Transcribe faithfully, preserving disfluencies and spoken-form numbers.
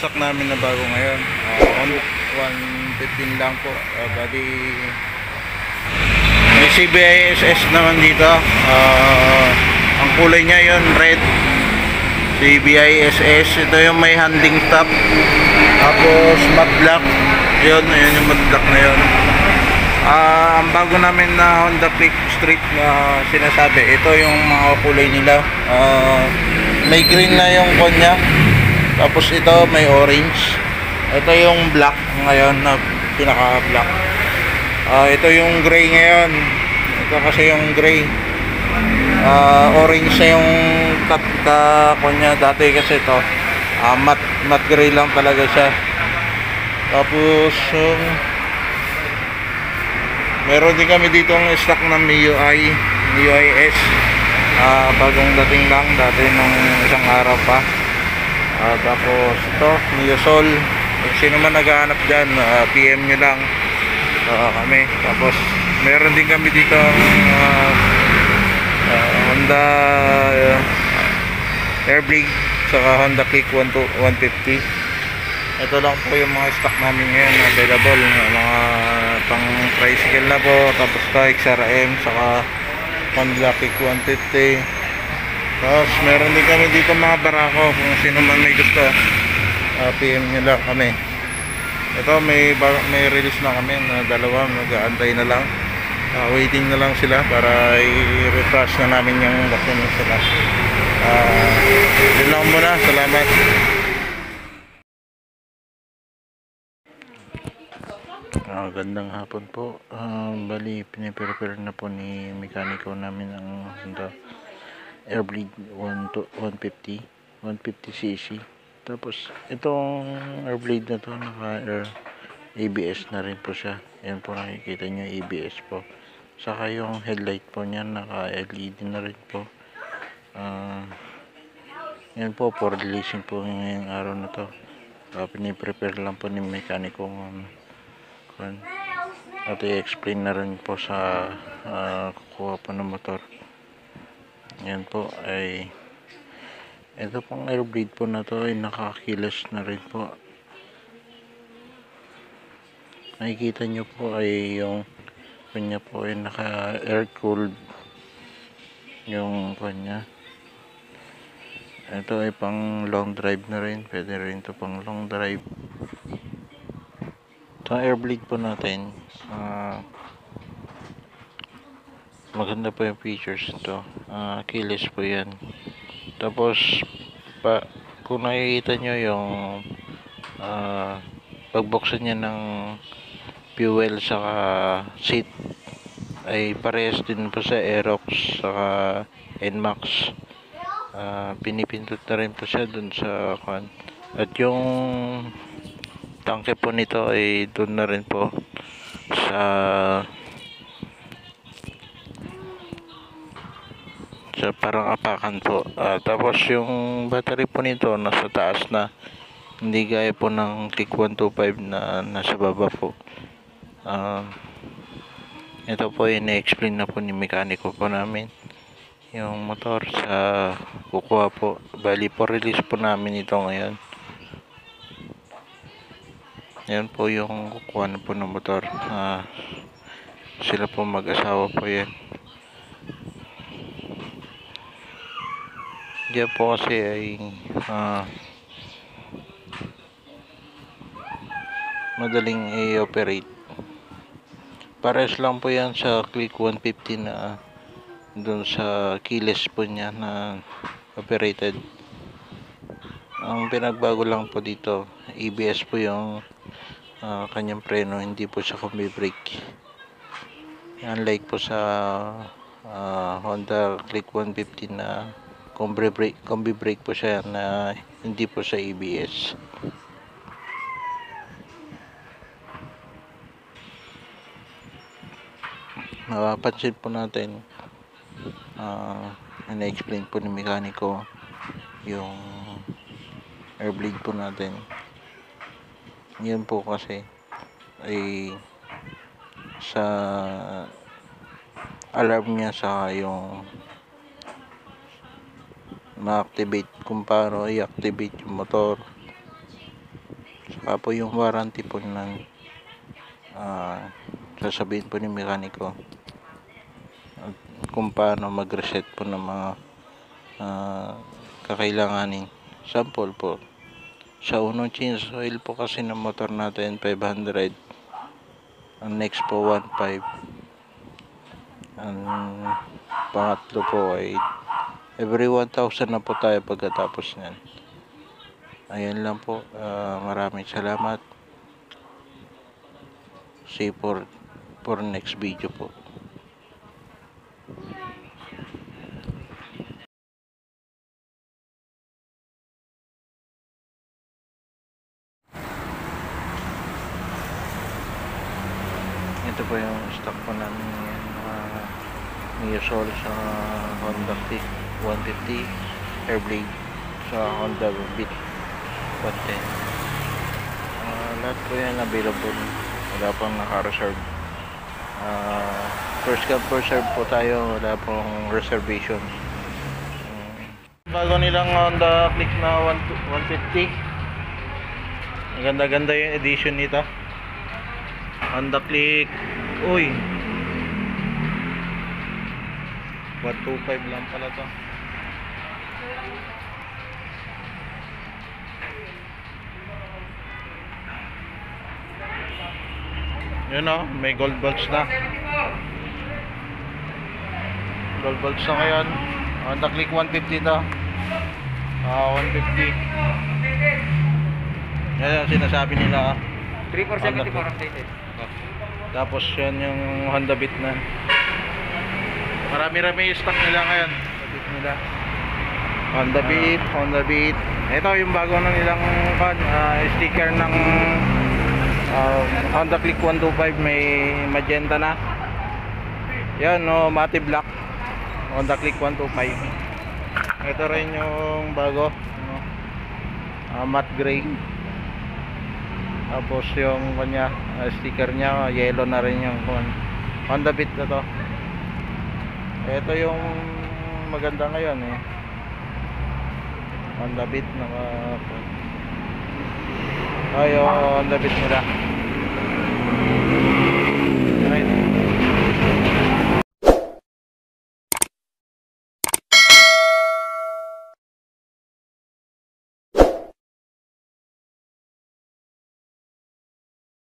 stock namin na bago ngayon. Uh, one fifteen lang po. Uh, bali may C B I S S naman dito. Uh, ang kulay niya yon red. C B I S S. Ito yung may handling stop. Tapos matte black. Yun, yun yung matte black na yun. Uh, ang bago namin na Honda Click Street na sinasabi, ito yung mga kulay nila. Uh, may green na yung konya. Tapos ito may orange. Ito yung black ngayon na pinaka black. Uh, ito yung gray ngayon. Ito kasi yung gray. Uh, orange na yung cut ka konya. Dati kasi ito uh, matte, matte gray lang talaga siya. Tapos um, meron din kami dito ang stock ng M I U I M I U I S. uh, bagong dating lang dati nung isang araw pa. Uh, tapos ito Neosol. Kung sino man naghahanap dyan, uh, P M nyo lang uh, kami. Tapos meron din kami dito ang uh, uh, Honda uh, Airblade saka Honda Click one fifty. Ito lang po yung mga stock namin ngayon available. Mga pang tricycle na po. Tapos ito X R M saka Honda Click one fifty. Tapos meron din kami dito mga barako. Kung sino man may gusto, uh, P M nyo lang kami. Ito may, may release na kami na dalawa. Mag-aantay na lang, uh, waiting na lang sila para i-refresh na namin yung documents sila. uh, yun lang muna. Salamat. Uh, gandang hapon po. uh, Bali piniprepare na po ni mekaniko namin ang Honda Airblade one fifty cc. Tapos itong Airblade na to naka air A B S na rin po siya. Yan po nakikita nyo, A B S po. Saka yung headlight po niyan naka L E D na rin po. uh, Yan po for releasing po ngayong araw na to. uh, Piniprepare lang po ni mekaniko um, at i-explain na rin po sa uh, kukuha po ng motor. Yan po ay ito pong Airblade po na to ay nakakilos na rin po. Nakikita nyo po ay yung kanya po ay naka air cooled yung kanya. Ito ay pang long drive na rin. Pwede rin ito pang long drive. Ito Airblade po natin, uh, maganda po yung features nito. uh, keyless po yan. Tapos pa, kung nakikita nyo yung uh, pagbuksan niya ng fuel saka seat ay parehas din po sa Aerox saka N MAX. uh, pinipindot na rin po siya dun sa kan. At yung tangke po nito ay doon na rin po sa sa parang apakan po. Uh, tapos yung battery po nito nasa taas na, hindi gaya po ng Click one twenty-five na nasa baba po. Uh, ito po yung na-explain na po ni mekaniko po namin yung motor sa kukuha po. Bali po release po namin ito ngayon. Yan po yung kukuha na po ng motor. Uh, sila po mag-asawa po yan. Diyan po kasi ay uh, madaling i-operate. Pares lang po yan sa Click one fifty na uh, dun sa keyless po niya na operated. Ang pinagbago lang po dito, A B S po yung uh, kanyang preno, hindi po siya combi brake. Unlike po sa uh, Honda Click one fifty na combi brake, combi brake po siya na hindi po sa A B S. Mapapansin po natin, uh, na-explain po ni mekaniko yung Airblade po natin. Yun po kasi ay sa alarm niya sa yung ma-activate kung paano i-activate yung motor. saka po yung warranty po ng uh, sasabihin po ni mekaniko at kung paano mag-reset po ng mga uh, kakailanganin. Sample po, sa unang change oil po kasi ng motor natin five hundred, ang next po one point five, ang pangatlo po ay every one thousand na po tayo pagkatapos nyan. Ayan lang po, uh, maraming salamat. See you for, for next video po. Ito po yung stock po namin ngayon, uh, Mio Soul sa Honda Click one fifty, Airblade sa Honda Beat one ten. Uh, lahat po yan available, wala pong naka-reserve. Uh, first come first serve po tayo, wala pong reservation. Uh, bago nilang Honda Click na one fifty, ganda-ganda yung edition nito. Honda Click, uy, one twenty-five lang pala to. Yun o, may gold bolts na. Gold bolts na ngayon. Honda Click one fifty to. Ah, one fifty. Yan yung sinasabi nila. three four seventy-four updated. Tapos yun yung Honda Beat na. Marami-rami yung stock nila ngayon. Honda Beat nila. Honda Beat, Honda Beat. Ito yung bago na nilang uh, sticker ng uh, Honda Click one twenty-five, may magenta na. Yan no, matte black. Honda Click one twenty-five. Ito rin yung bago, no? Uh, matte gray. Tapos yung kanya uh, sticker nya yellow na rin yung Honda Beat na to. Ito yung maganda ngayon eh, Honda Beat na uh, ay oh, Honda Beat nila.